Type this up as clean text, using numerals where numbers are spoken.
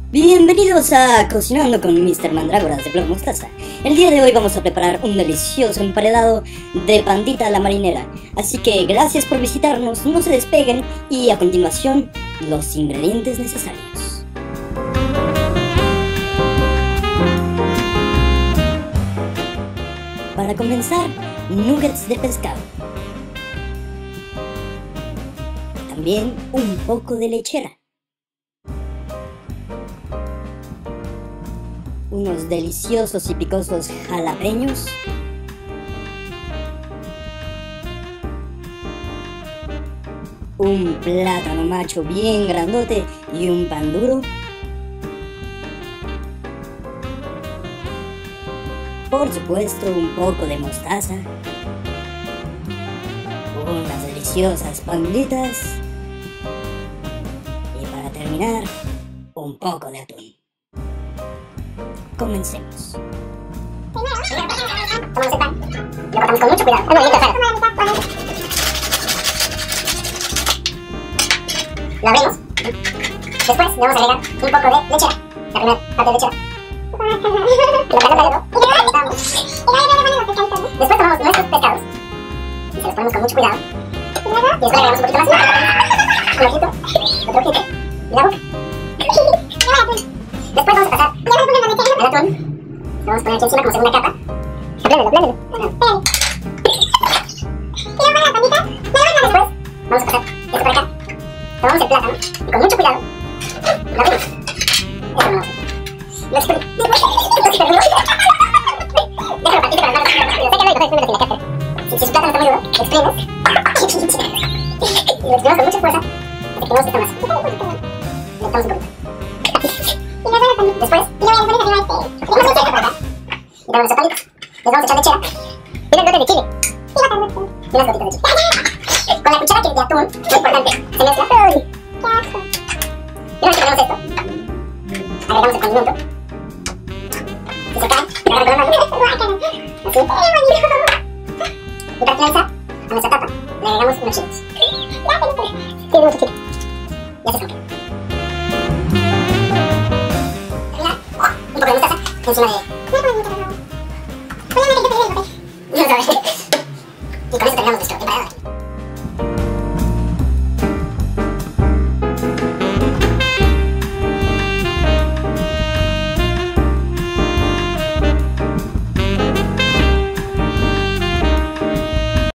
Bienvenidos a Cocinando con Mr. Mandrágoras de Blog Mostaza. El día de hoy vamos a preparar un delicioso emparedado de pandita a la marinera. Así que gracias por visitarnos, no se despeguen y a continuación los ingredientes necesarios. Para comenzar, nuggets de pescado. También un poco de lechera. Unos deliciosos y picosos jalapeños, un plátano macho bien grandote y un pan duro, por supuesto un poco de mostaza, unas deliciosas panditas y para terminar un poco de atún. Comencemos. Tomamos el pan, lo cortamos con mucho cuidado. Es muy lindo, lo abrimos. Después le vamos a agregar un poco de lechera. La primera parte de lechera. Lo calentamos. Después tomamos nuestros pescados y se los ponemos con mucho cuidado. Y después agregamos un poquito más. Un ojito, otro ojito y la boca. Después vamos a pasar el atún. Lo vamos a poner aquí encima como segunda capa. Apléndelo. Después vamos a pasar esto por acá. Tomamos el plátano y con mucho cuidado lo abrimos. Eso no lo exprimimos. Déjalo partir con las manos. Sácalo y si su plátano está muy duro, lo exprimes. Y lo exprimimos con mucha fuerza hasta que tengamos esta masa. Le metamos un poquito. Después, tenemos nuestra acá. Y tenemos nuestros palitos. Les vamos a echar lechera. Y unos gotas de chile. Y unas gotitas de chile. Con la cuchara de atún, muy importante, se mezcla. ¡Qué asco! Y una vez que tenemos esto, agregamos el condimento. Si se cae, lo agarran con las manos. Así. Y para finalizar, a nuestra tapa le agregamos unos chiles. Sí, mucho chile. Y así es como un poco de mostaza encima de... No sabes. Y con eso terminamos nuestro emparedado.